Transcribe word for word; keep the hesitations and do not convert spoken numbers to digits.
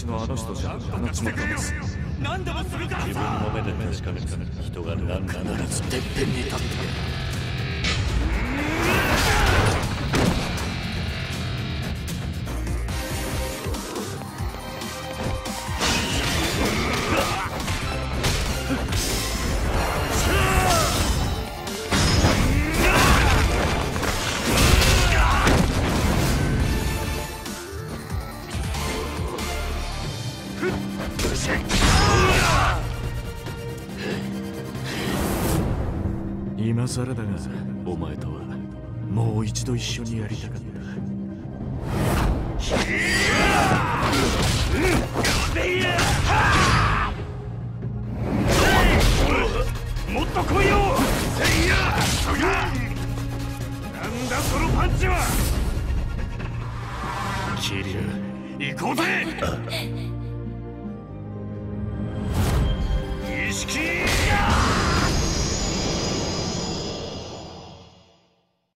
のあの人じゃなくなっちまったんです。 何でもするからさ。 自分の目で確かめた人が何なのか。 必ずてっぺんに立って今更だが、お前とはもう一度一緒にやりたかった。 もっと来いよ。せいや、なんだそのパンチは。 桐生、 行こうぜ。